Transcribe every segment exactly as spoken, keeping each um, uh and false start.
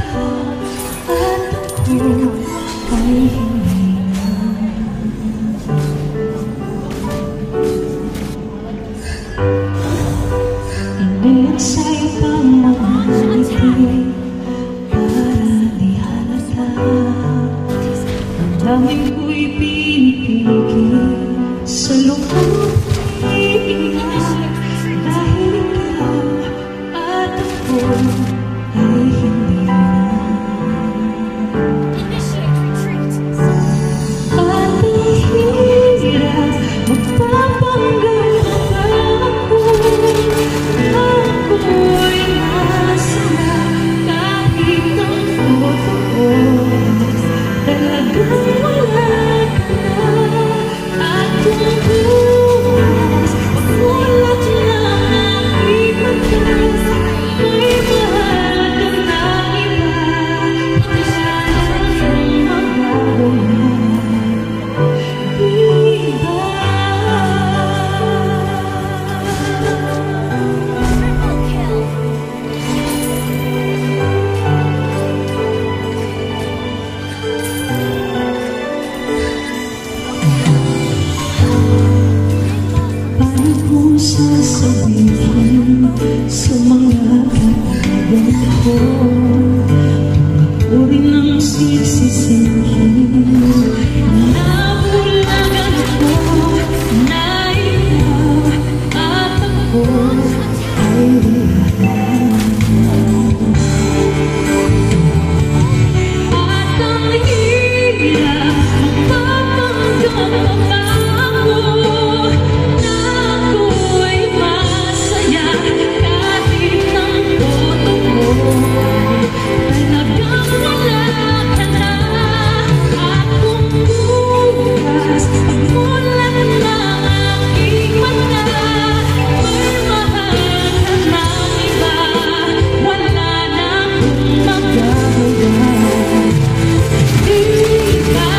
at ako ay hindi na. Iniaksay pa mga ngiti para di halata. Ang daming ko'y pinipigil sa loob iiyak dahil ikaw at ako ay hindi na. At ang hirap magpapanggap pa ako. Ako'y masaya kahit ang totoo talagang wala ka na. At kung bukas magulat na aking mata, may mahal ka na iba, wala nang magagawa, di ba? Paano kung sasabihin sa mga kaibigan ko, uri ng sisisihin na bulagan ko, na ikaw at ako ay wala na. At ang hirap magpapanggap pa ako na ako'y masaya kahit ang totoo talagang wala ka na. At kung bukas magulat na aking mata, may mahal ka ng iba, wala na akong magagawa, di ba?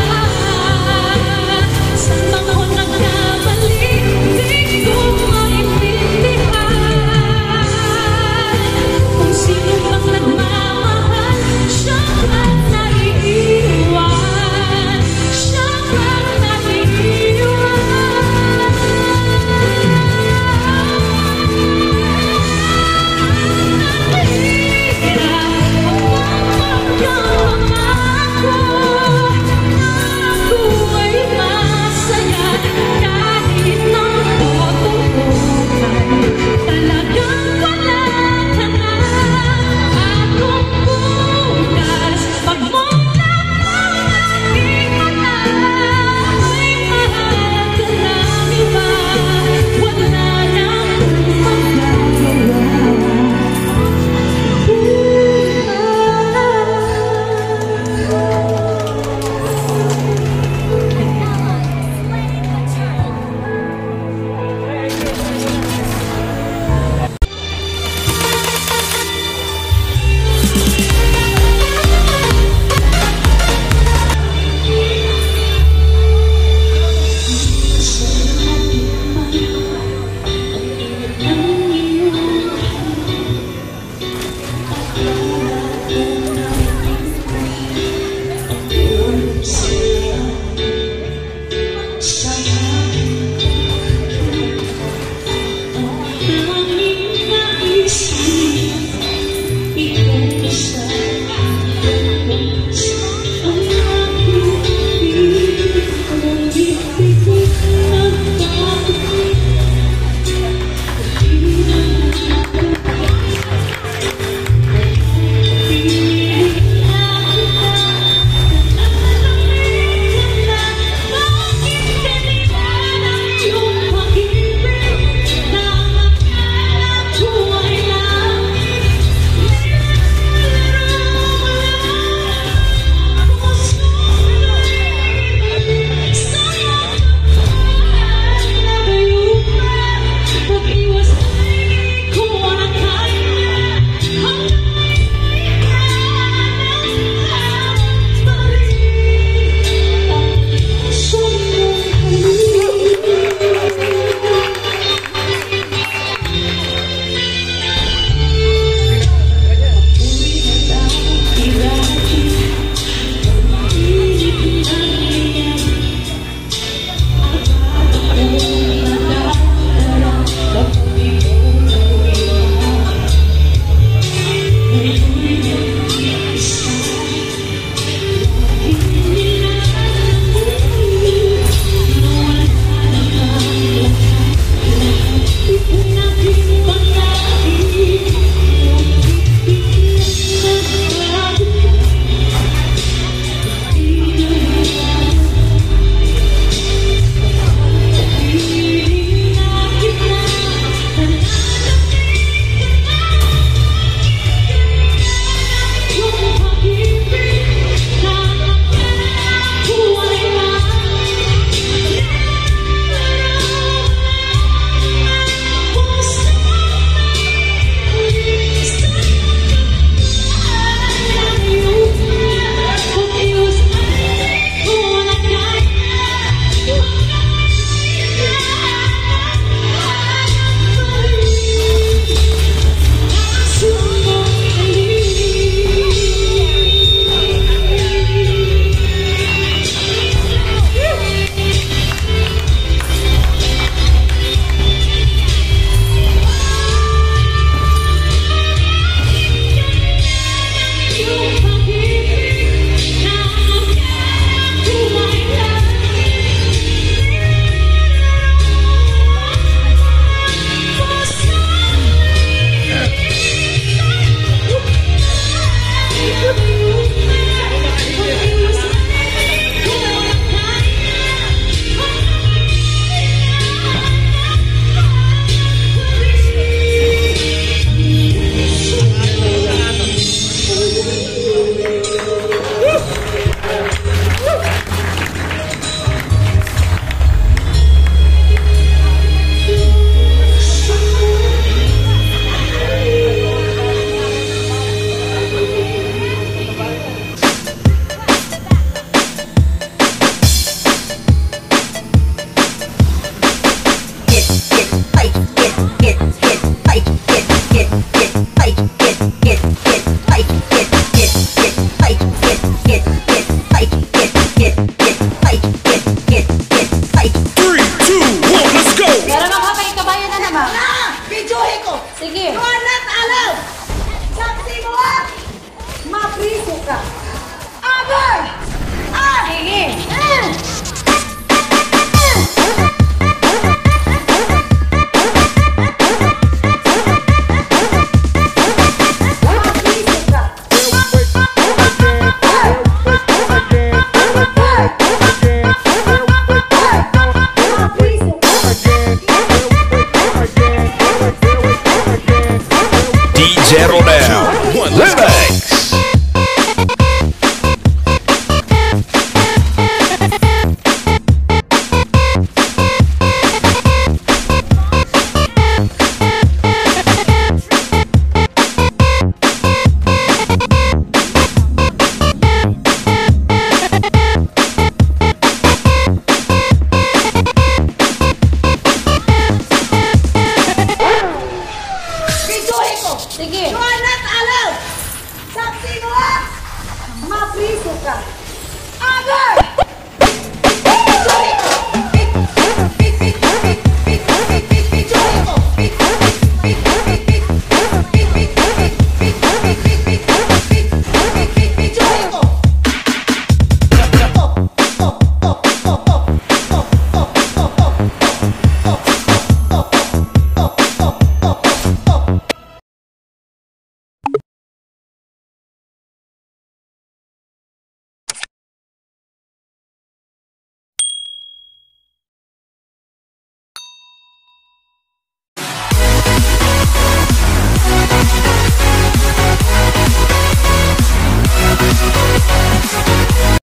Sa panahon nagkamali, di ko maintindihan kung sino bang nagmamahal, siya ang naiiwan, siya ang naiiwan. Ang hirap ka. Agay! Ah! Sige! Ah! Zero down, one lyrics. Sige. Joanat alam. Saksi mo. Mapriso ka. Agad!